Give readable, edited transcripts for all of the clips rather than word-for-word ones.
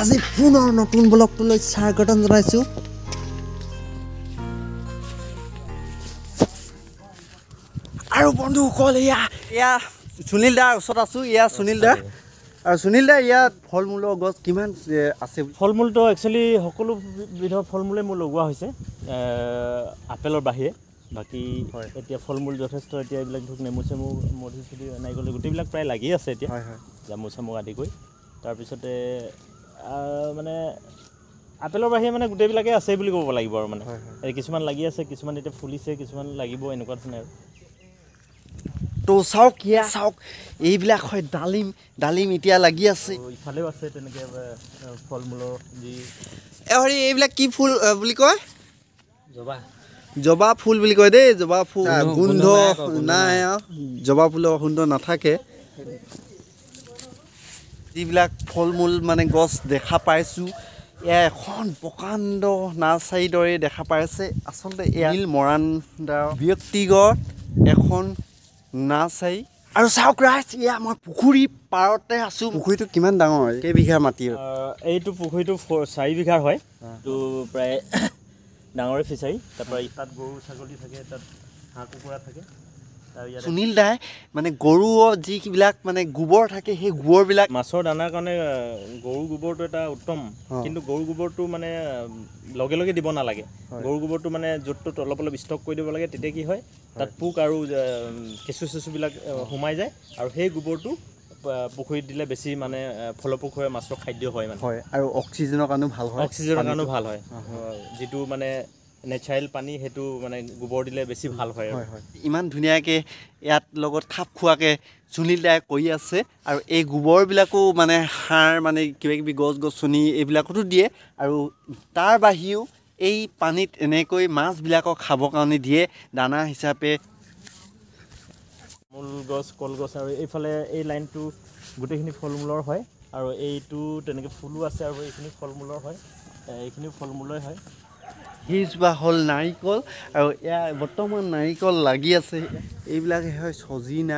আজি পুনৰ নতুন ব্লগটোলৈ স্বাগতম জনাইছোঁ। আৰু বন্ধুসকল এয়া সুনীল দাৰ ওচৰত আছোঁ। এয়া সুনীল দা। আৰু সুনীল দা, ইয়াত ফল মূলৰ গছ কিমান আছে? ফল মূলটো একচুৱেলি সকলো বিধৰ ফল মূলেই মোৰ লগোৱা হৈছে, আপেলৰ বাহিৰে। বাকী এতিয়া ফল মূল যথেষ্ট, এতিয়া এইবিলাক ধৰক নেমু চেমু মধু চধু নাৰিকল গোটেইবিলাক প্ৰায় লাগি আছে এতিয়া, জামু চামু আদি কৰি। তাৰপিছতে মানে আপেলৰ বাহিৰে মানে গোটেইবিলাকে আছে বুলি ক'ব লাগিব আৰু মানে কিছুমান লাগি আছে, কিছুমান এতিয়া ফুলিছে, কিছুমান লাগিব, এনেকুৱা ধৰণে আৰু। তো চাওক চাওক, এইবিলাক হয় ডালিম। ডালিম এতিয়া লাগি আছে। ইফালেও আছে তেনেকৈ ফল মূলৰ যি হেৰি, এইবিলাক কি ফুল বুলি কয়? জবা। জবা ফুল বুলি কয় দেই। জবা ফুল গোন্ধ নাই, জবা ফুলৰ গোন্ধ নাথাকে। যিবিলাক ফল মূল মানে গছ দেখা পাইছোঁ, এয়া এখন প্ৰকাণ্ড নাৰ্চাৰীৰ দৰে দেখা পাইছে। আচলতে এয়া মৰাণ দাৰ ব্যক্তিগত এখন নাৰ্চাৰী। আৰু চাওক ৰাইজ, এয়া মই পুখুৰী পাৰতে আছোঁ। পুখুৰীটো কিমান ডাঙৰ, কেইবিঘা মাটি? এইটো পুখুৰীটো 4 বিঘাৰ হয়। এইটো প্ৰায় ডাঙৰে ফিচাৰী। তাৰপৰা তাত গৰু ছাগলী থাকে, তাত হাঁহ কুকুৰা থাকে। সুনীল দাই মানে গৰুৰ যিবিলাক মানে গোবৰ থাকে, সেই গোবৰবিলাক মাছৰ দানাৰ কাৰণে গৰু গোবৰটো এটা উত্তম, কিন্তু গৰু গোবৰটো মানে লগে লগে দিব নালাগে। গৰু গোবৰটো মানে য'ত ত'ত অলপ অলপ ষ্টক কৰি দিব লাগে। তেতিয়া কি হয়, তাত পোক আৰু কেঁচু চেঁচুবিলাক সোমাই যায়, আৰু সেই গোবৰটো পুখুৰীত দিলে বেছি মানে ফলপ্ৰসূ হয়, মাছৰ খাদ্য হয় মানে। আৰু অক্সিজেনৰ কাৰণেও ভাল হয়। অক্সিজেনৰ কাৰণেও ভাল হয়। যিটো মানে নেচাৰেল পানী, সেইটো মানে গোবৰ দিলে বেছি ভাল হয়। ইমান ধুনীয়াকৈ ইয়াত লগত খাপ খোৱাকৈ সুনীল দাই কৰি আছে। আৰু এই গোবৰবিলাকো মানে সাৰ, মানে কিবা কিবি গছ গছনি এইবিলাকতো দিয়ে। আৰু তাৰ বাহিৰেও এই পানীত এনেকৈ মাছবিলাকক খাবৰ কাৰণে দিয়ে দানা হিচাপে। মূল গছ, কলগছ, আৰু এইফালে এই লাইনটো গোটেইখিনি ফল মূলৰ হয়। আৰু এইটো তেনেকৈ ফুলো আছে, আৰু এইখিনি ফল মূলৰ হয়, এইখিনিও ফল মূলৰে হয়। সেইজোপা হ'ল নাৰিকল, আৰু এয়া বৰ্তমান নাৰিকল লাগি আছে। এইবিলাকে হয় চজিনা।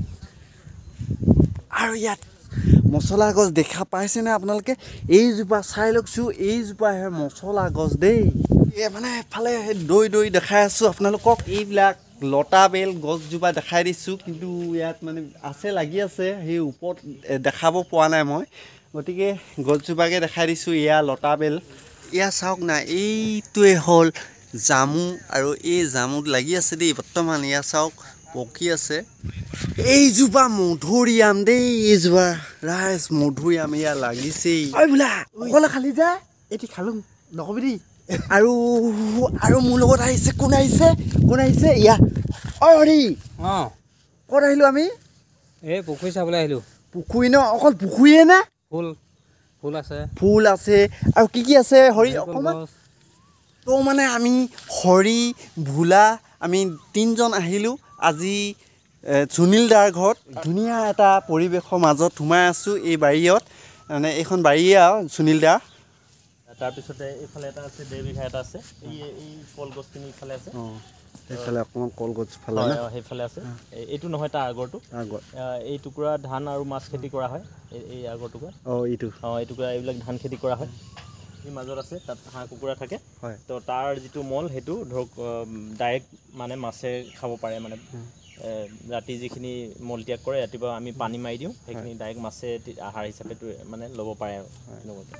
আৰু ইয়াত মছলা গছ দেখা পাইছেনে আপোনালোকে? এইজোপা চাই লওকচোন, এইজোপাহে মছলা গছ দেই। মানে এফালে দৈ দৈ দেখাই আছোঁ আপোনালোকক। এইবিলাক লতা বেল গছজোপা দেখাই দিছোঁ, কিন্তু ইয়াত মানে আছে, লাগি আছে। সেই ওপৰত দেখাব পৰা নাই মই, গতিকে গছজোপাকে দেখাই দিছোঁ। এয়া লতা বেল। এয়া চাওক না, এইটোৱে হ'ল জামু, আৰু এই জামুত লাগি আছে দেই বৰ্তমান। এয়া চাওক পকি আছে। এইজোপা মধুৰিআম দেই, এইজোপা ৰাইজ মধুৰিআম এয়া লাগিছেই। ঐ বোলা, অকলে খালি যে এটি খালোঁ, নকবি দেই। আৰু মোৰ লগত আহিছে, কোন আহিছে? ইয়া ঐ হৰি, ক'ত আহিলোঁ আমি? এই পুখুৰী চাবলৈ আহিলোঁ। পুখুৰী ন? অকল পুখুৰীয়ে নে? ফুল আছে আৰু কি আছে হৰি? অকণমান তো মানে আমি হৰি ভোলা আমি 3জন আহিলোঁ আজি সুনীল দাৰ ঘৰত। ধুনীয়া এটা পৰিৱেশৰ মাজত সোমাই আছোঁ এই বাৰীত, মানে এইখন বাৰীয়ে আৰু সুনীল দা। তাৰপিছতে এইফালে এটা আছে, 1.5 বিঘা এটা আছে। এই কলগছখিনি ইফালে আছে। সেইফালে অকণমান কলগছ ফালে সেইফালে আছে। এইটো নহয়, তাৰ আগৰটো। এই টুকুৰা ধান আৰু মাছ খেতি কৰা হয়। এই আগৰ টুকুৰা এই টুকুৰা এইবিলাক ধান খেতি কৰা হয়। এই মাজত আছে, তাত হাঁহ কুকুৰা থাকে। তো তাৰ যিটো মল, সেইটো ধৰক ডাইৰেক্ট মানে মাছে খাব পাৰে। মানে ৰাতি যিখিনি মলত্যাগ কৰে, ৰাতিপুৱা আমি পানী মাৰি দিওঁ, সেইখিনি ডাইৰেক্ট মাছে আহাৰ হিচাপে মানে ল'ব পাৰে আৰু এনেকুৱাকৈ।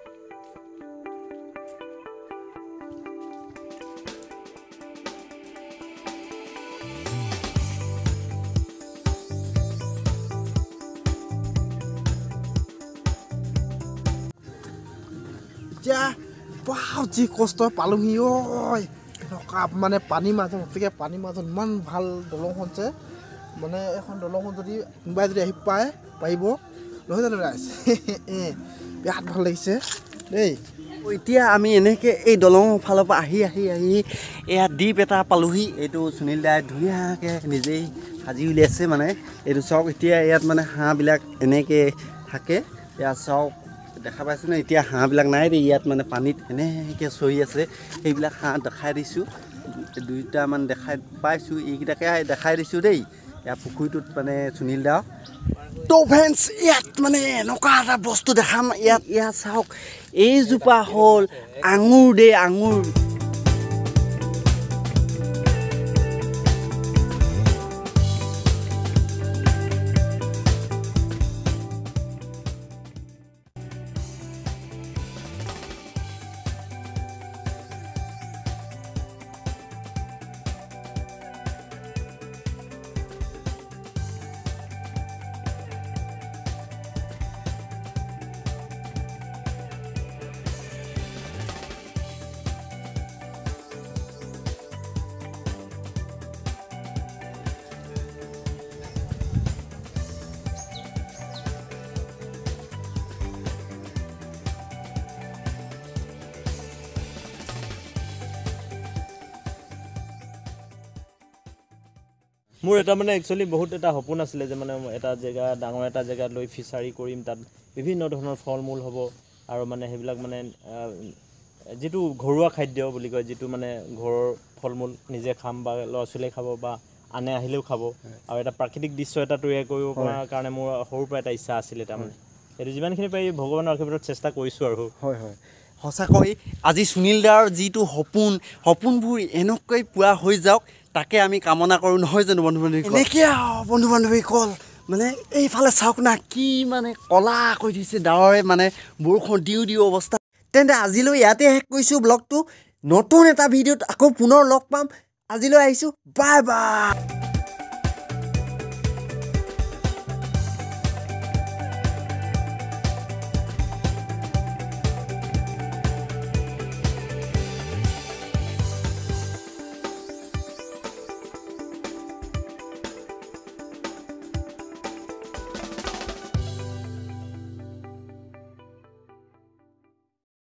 এতিয়া যি কষ্ট পালোহি ঐ, মানে পানীৰ মাজত, গতিকে পানীৰ মাজত ইমান ভাল দলংখন যে, মানে এখন দলংখন যদি কোনোবাই যদি আহি পাৰিব নহয় জানো ৰাইজ? বিৰাট ভাল লাগিছে দেই। এতিয়া আমি এনেকৈ এই দলঙৰ ফালৰ পৰা আহি এয়া দ্বীপ এটা পালোহি। এইটো সুনীল দাই ধুনীয়াকৈ নিজেই সাজি উলিয়াইছে। মানে এইটো চাওক, এতিয়া ইয়াত মানে হাঁহবিলাক এনেকৈ থাকে। এয়া চাওক, দেখা পাইছেনে? এতিয়া হাঁহবিলাক নাই দেই, ইয়াত মানে পানীত এনেকৈ চৰি আছে। সেইবিলাক হাঁহ দেখাই দিছোঁ, 2টামান দেখাই পাইছোঁ। এইকেইটাকে দেখাই দিছোঁ দেই। এয়া পুখুৰীটোত মানে সুনীল দা তো ফ্ৰেণ্ডছ ইয়াত মানে এনেকুৱা এটা বস্তু দেখাম ইয়াত চাওক এইজোপা হ'ল আঙুৰ দেই আঙুৰ মোৰ এটা মানে একচুৱেলি বহুত এটা সপোন আছিলে যে মানে এটা জেগা ডাঙৰ এটা জেগাত লৈ ফিচাৰী কৰিম তাত বিভিন্ন ধৰণৰ ফল মূল হ'ব আৰু মানে সেইবিলাক মানে যিটো ঘৰুৱা খাদ্য বুলি কয় যিটো মানে ঘৰৰ ফল মূল নিজে খাম বা ল'ৰা ছোৱালীয়ে খাব বা আনে আহিলেও খাব আৰু এটা প্ৰাকৃতিক দৃশ্য এটা তৈয়াৰ কৰিব পৰাৰ কাৰণে মোৰ সৰুৰ পৰা এটা ইচ্ছা আছিলে তাৰমানে এইটো যিমানখিনি পাৰি ভগৱানৰ আশীৰ্বাদত চেষ্টা কৰিছোঁ আৰু হয় হয় সঁচাকৈ আজি সুনীল দাৰ যিটো সপোনবোৰ এনেকৈ পূৰা হৈ যাওক তাকে আমি কামনা কৰোঁ নহয় জানো বন্ধু বান্ধৱী এনেকৈ বন্ধু বান্ধৱীসকল মানে এইফালে চাওক না কি মানে ক'লা কৈ দিছে ডাৱৰে মানে বৰষুণ দিওঁ অৱস্থা তেন্তে আজিলৈ ইয়াতে শেষ কৰিছোঁ ব্লগটো নতুন এটা ভিডিঅ'ত আকৌ পুনৰ লগ পাম আজিলৈ আহিছোঁ বাই বাই